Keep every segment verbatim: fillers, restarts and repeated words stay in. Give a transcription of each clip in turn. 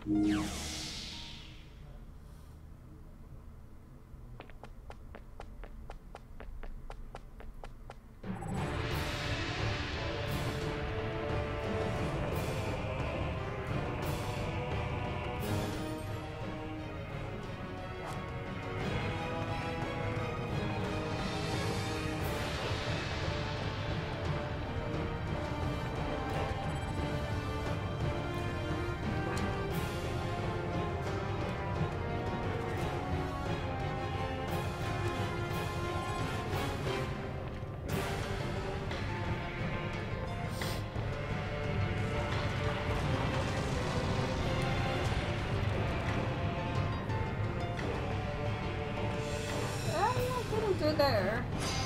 Through there.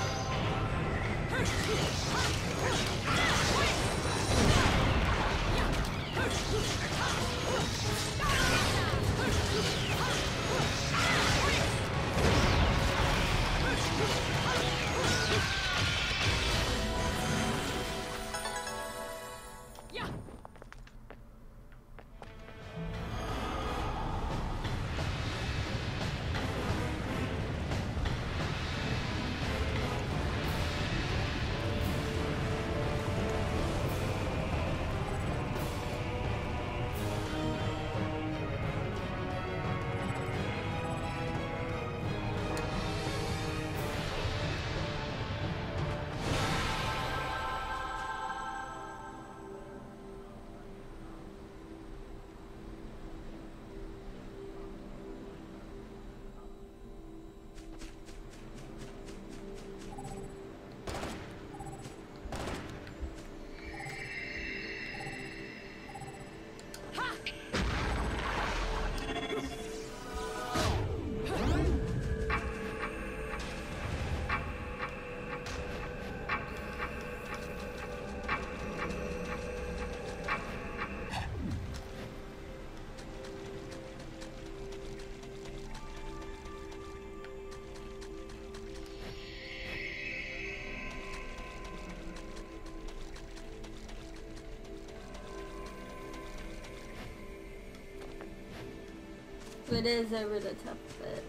It is a really tough bit.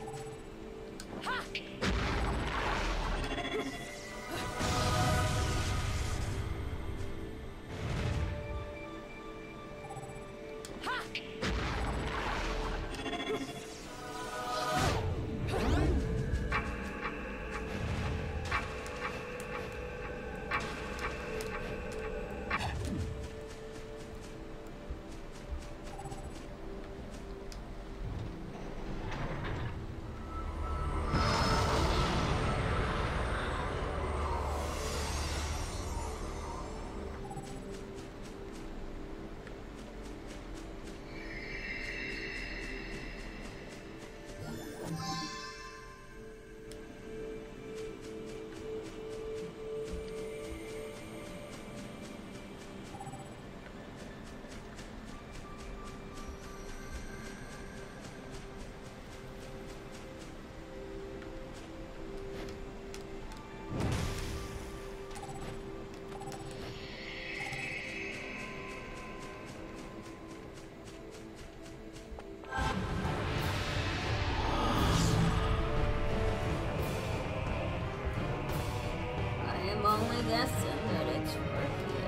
Only guessing that it's worth it.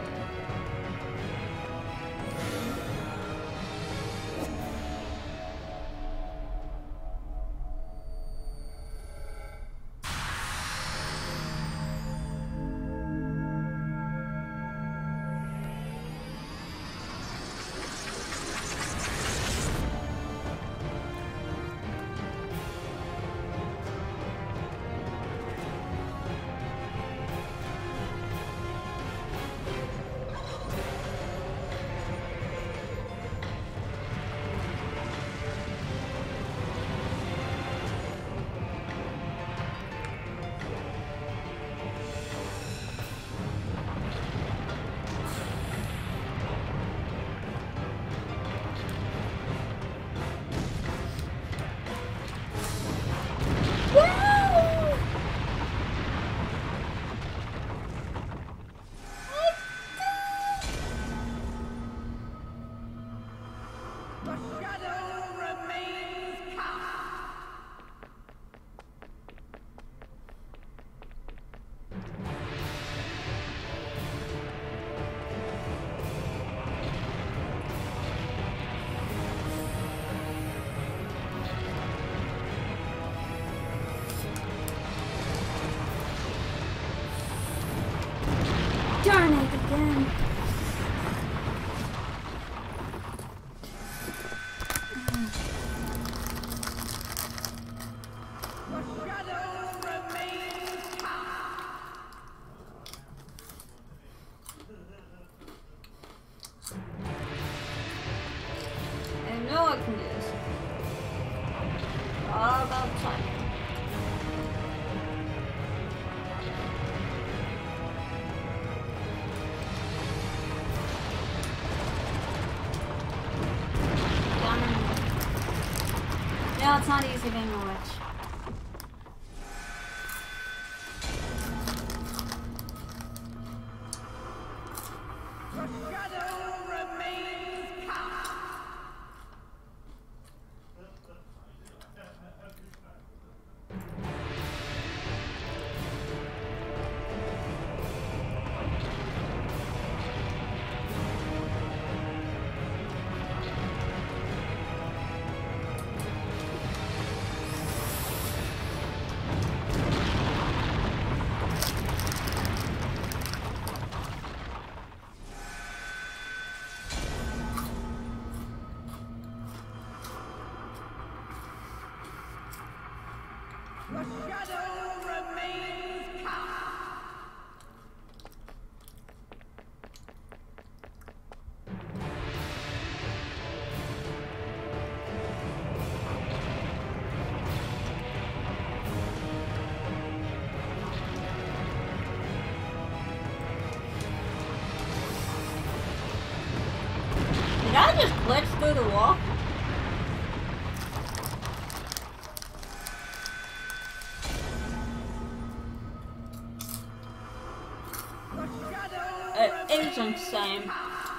I know I can do this. All about time. No, it's not easy being a witch. Did I just glitch through the wall? It is insane.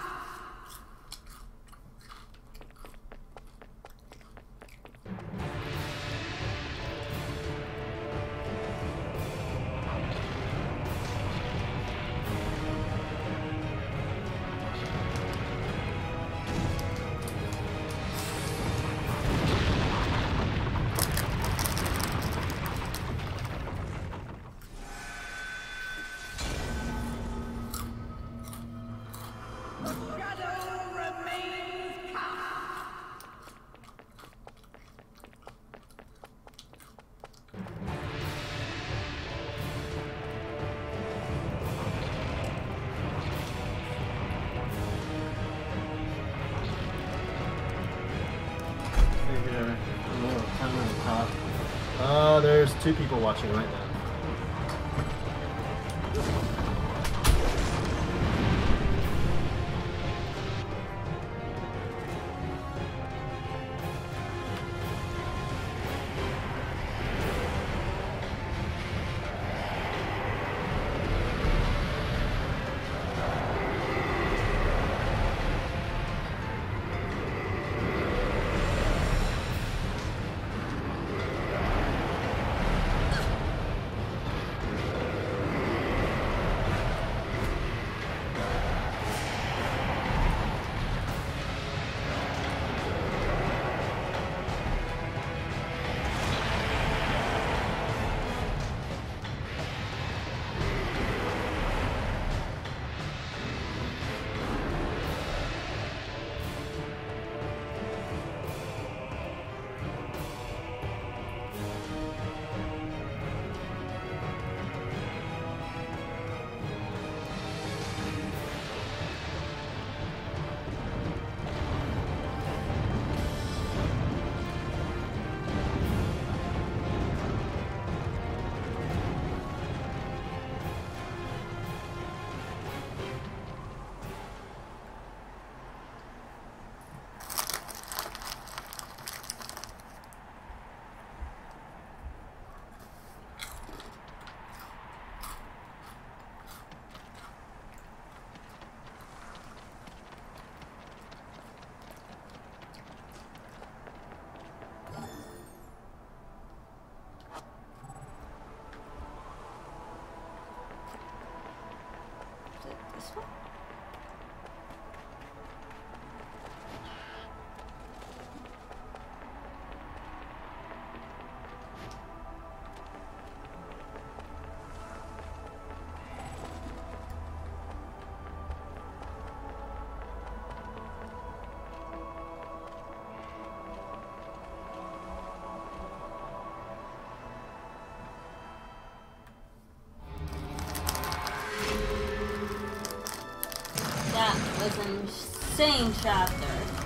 Uh, there's two people watching right now. insane chapter.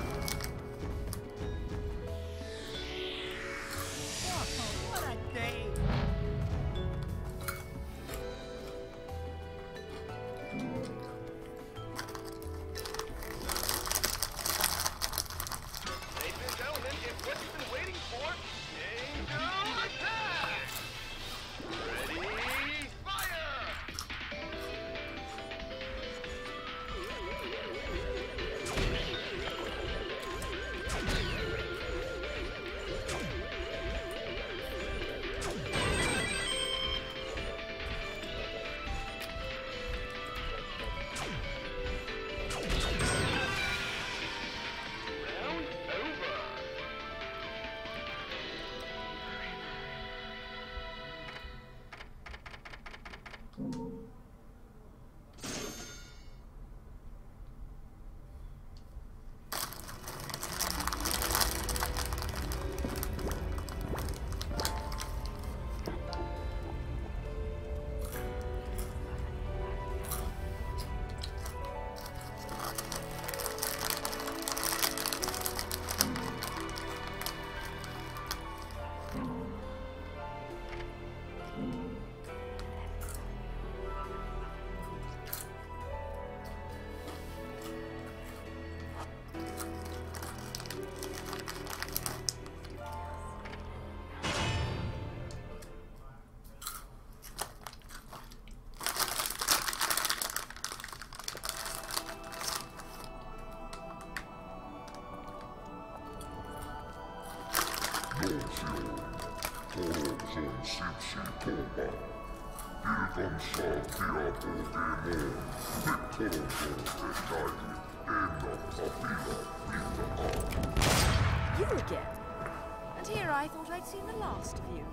You again? And here I thought I'd seen the last of you.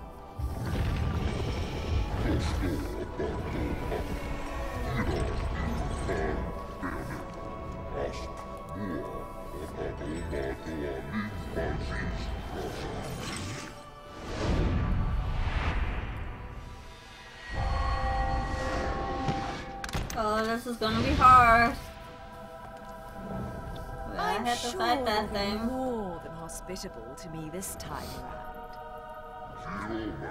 Oh, this is gonna be hard. I I'm have to sure fight that you'll be thing. more than hospitable to me this time around.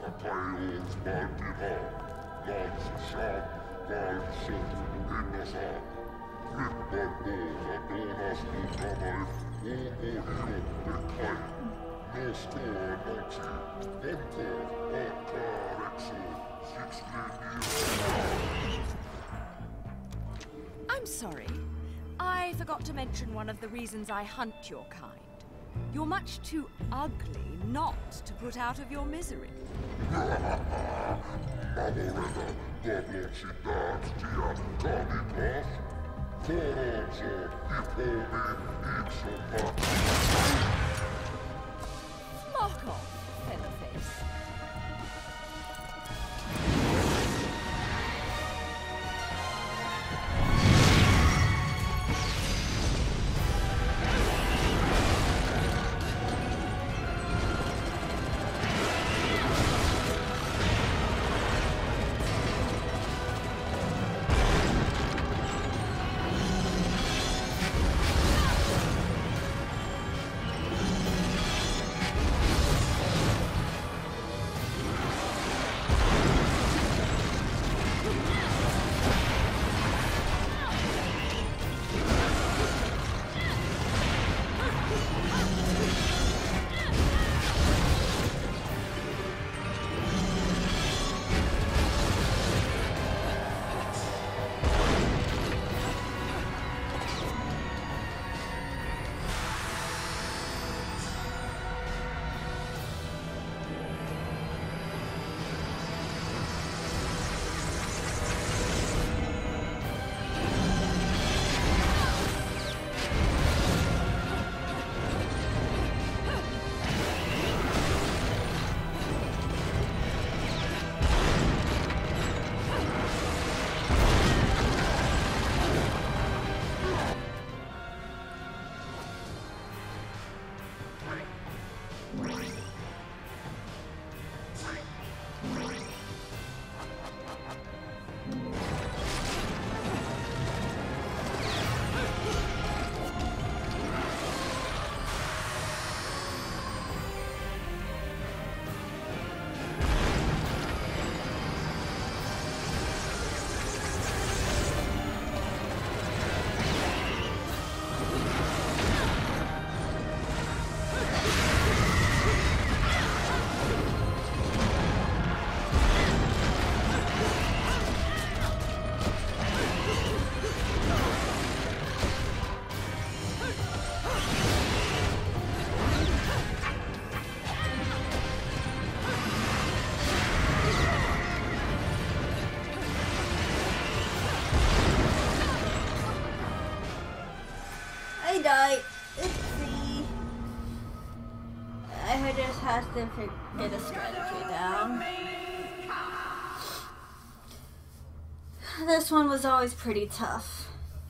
I'm sorry. I forgot to mention one of the reasons I hunt your kind. You're much too ugly not to put out of your misery. Mark off, Featherface. have to get a strategy down. This one was always pretty tough.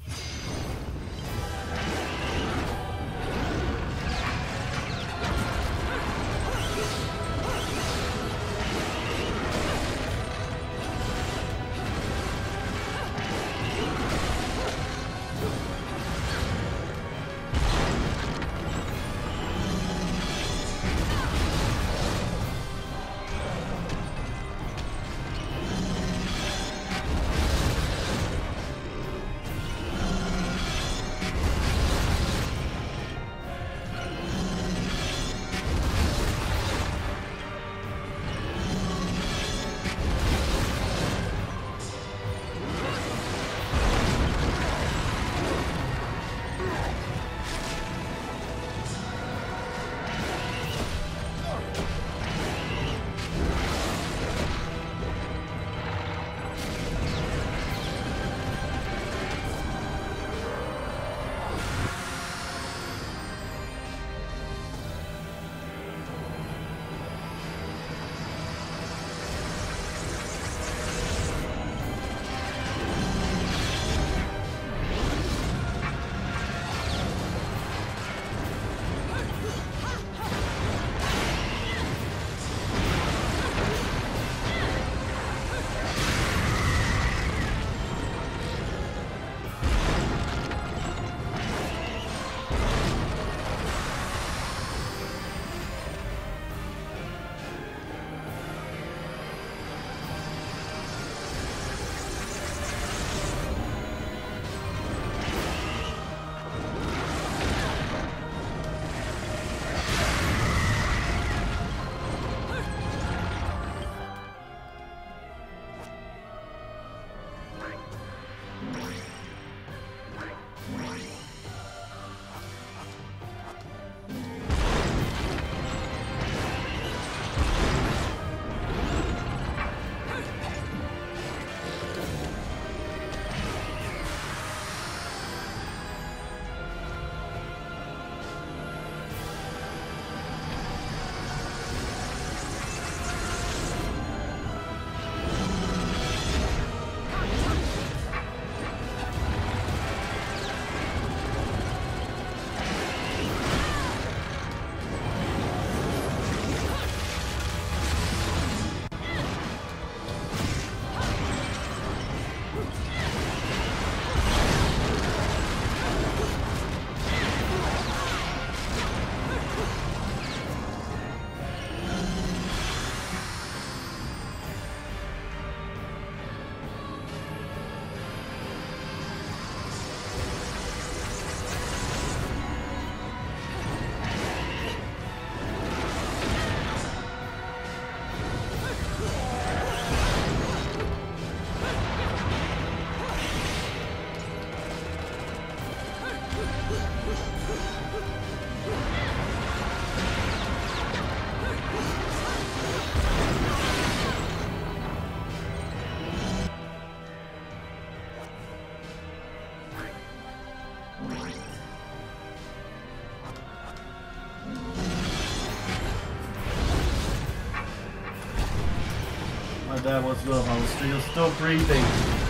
That was good. I was still, still breathing.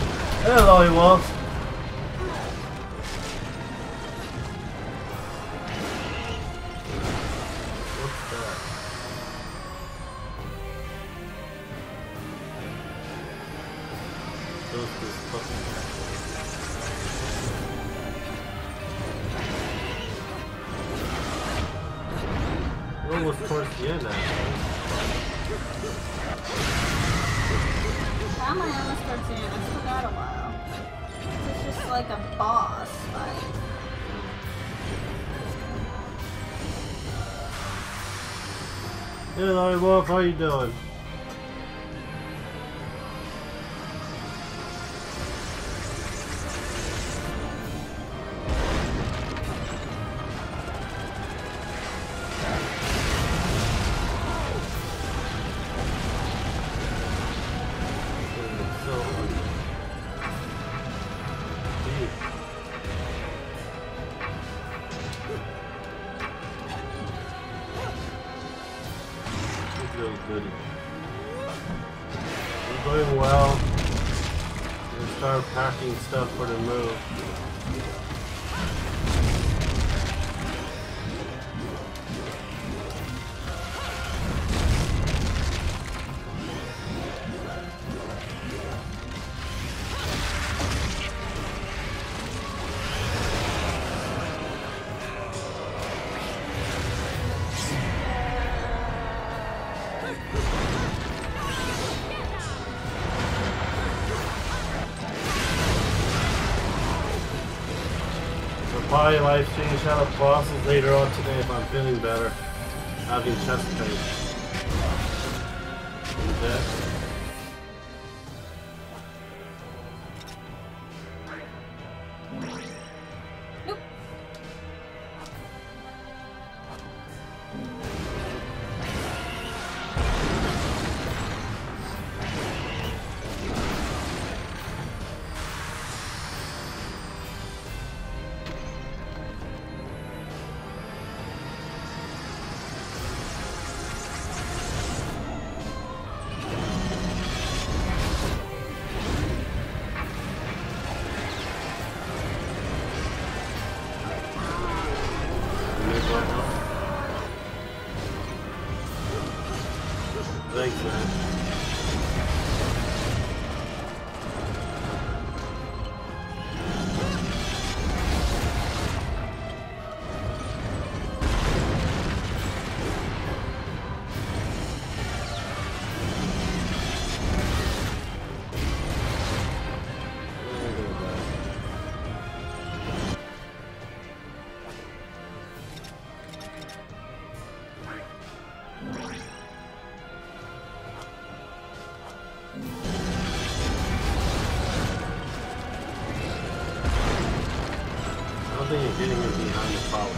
Hello, he was. What's that? Those this fucking We're almost towards the end, actually. How am I almost towards the end? I still got a while. This is just like a boss fight. Hey Larry Wolf, how you doing? Going well. Gonna start packing stuff for the move. Probably live stream Shadow Bosses later on today if I'm feeling better. Having chest pain. Is that? Thanks, man. I think you're getting me behind the power.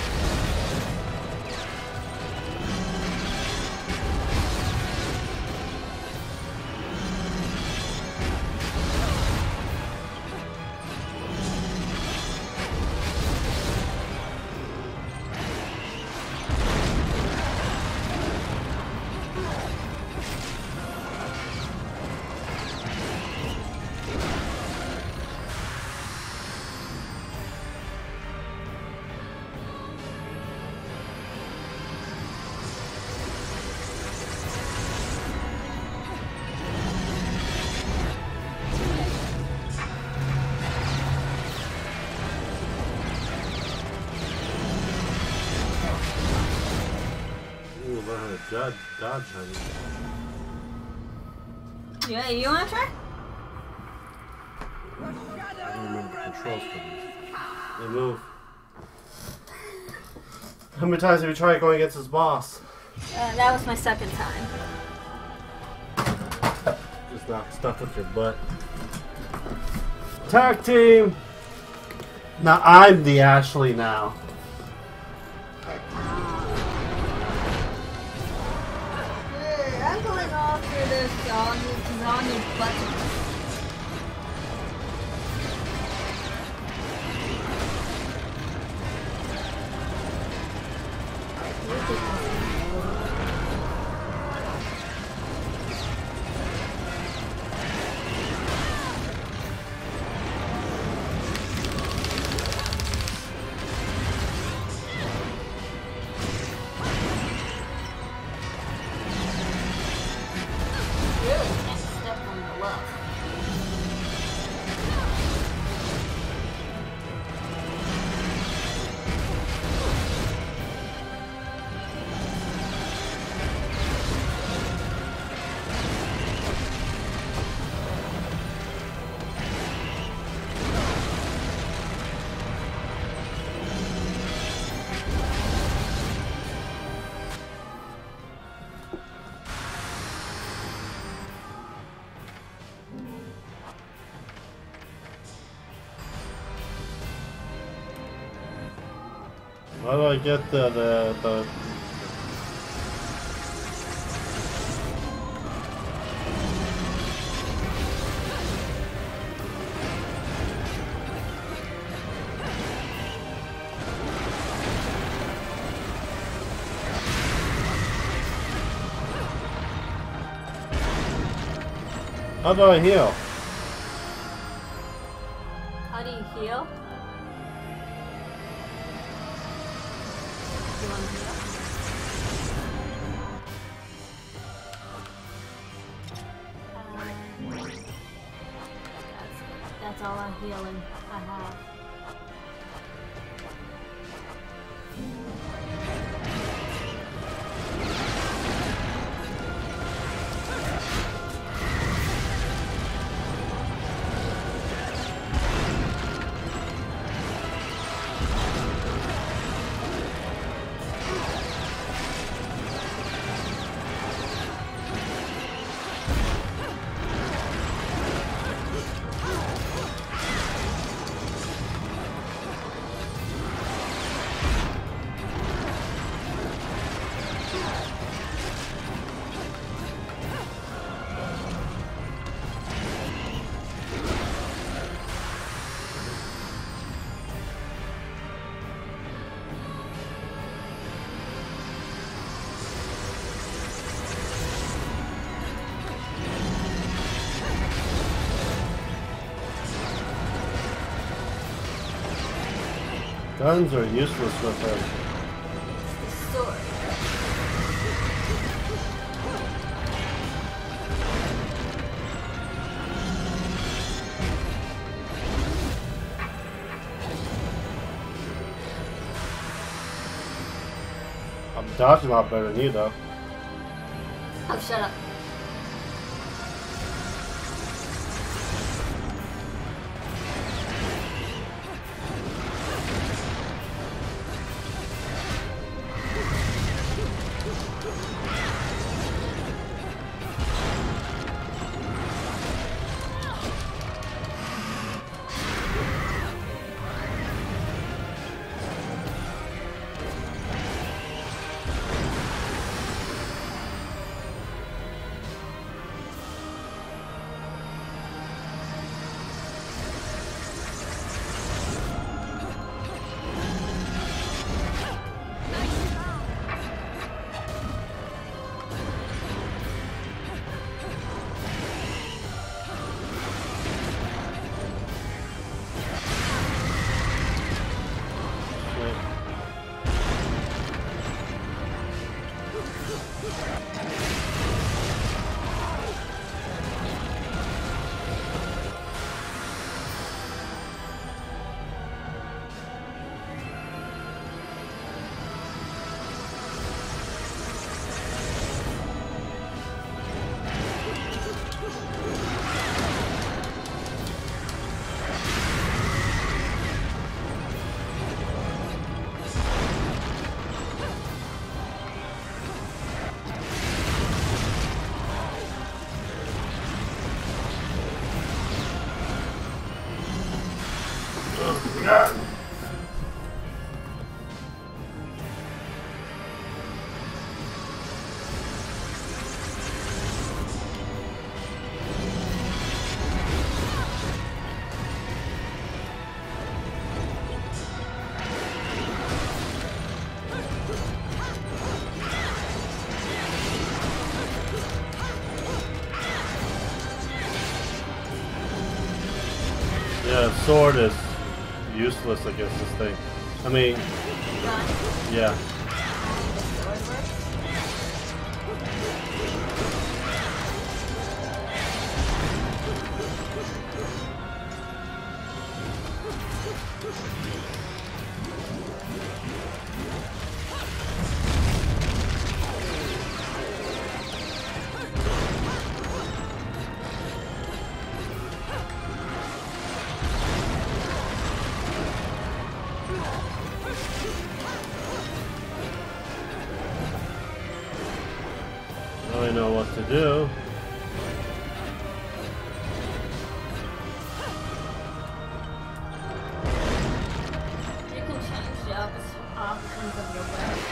Dodge, dodge, honey. Yeah, you wanna try? I don't remember the controls for these. They move. How many times have you tried going against this boss? Uh, that was my second time. Just not stuck with your butt. Tag team! Now I'm the Ashley now. I'm going off for this on these on these buttons. How do I get the the the How do I heal? How do you heal? You want to heal? Um, that's, that's all our healing I have. Guns are useless with him. The sword. I'm dodging a lot better than you, though. Oh, shut up. Yeah, sword is useless against this thing. I mean, yeah. I know what to do. You can change the op- options of your weapon.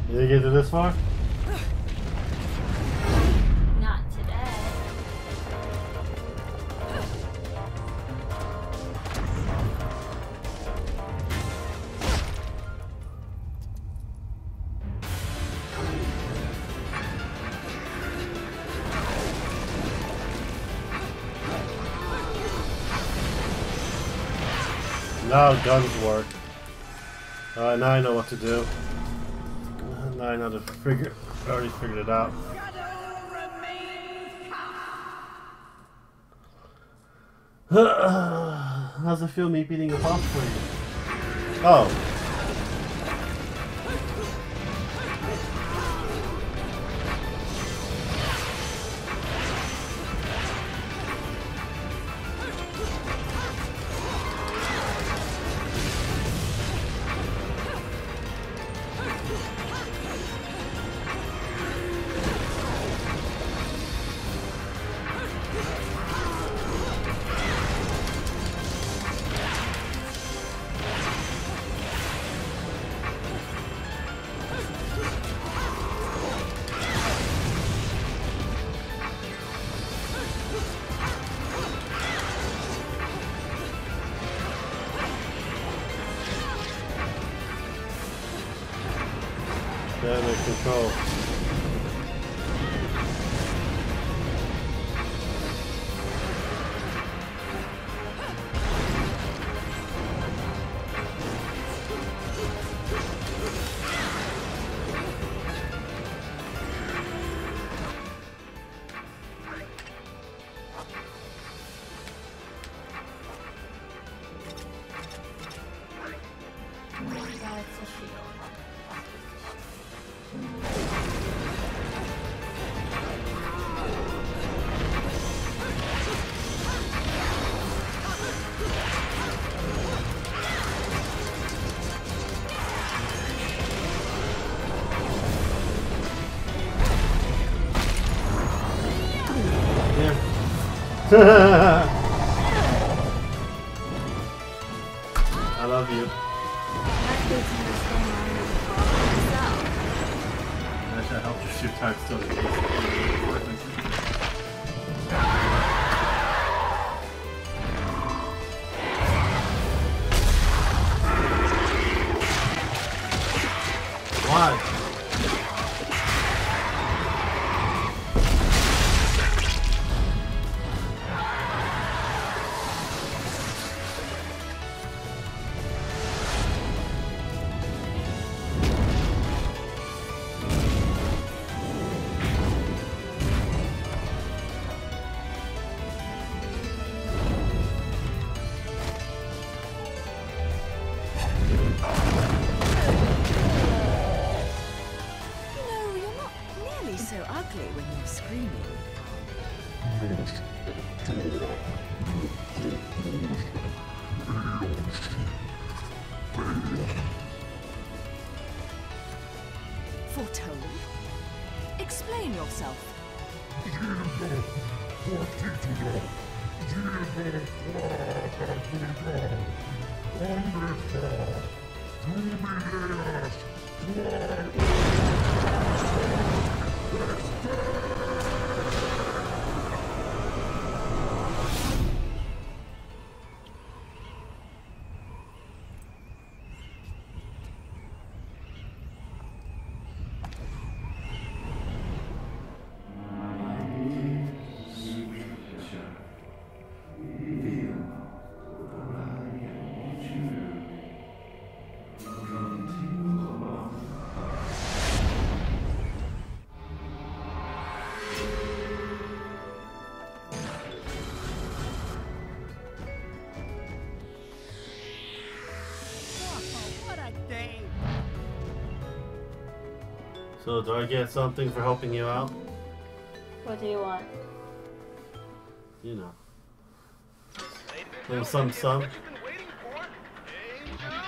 You didn't get to this far? Not today. Now guns work. Uh, now I know what to do. Uh, now I know to figure. I already figured it out. How's it feel me beating a boss for you? Oh. Damage control. That's a shield. I love you. Actually, I helped you shoot time still. Why? Foretold? Explain yourself. So do I get something for helping you out? What do you want? You know. Little some some.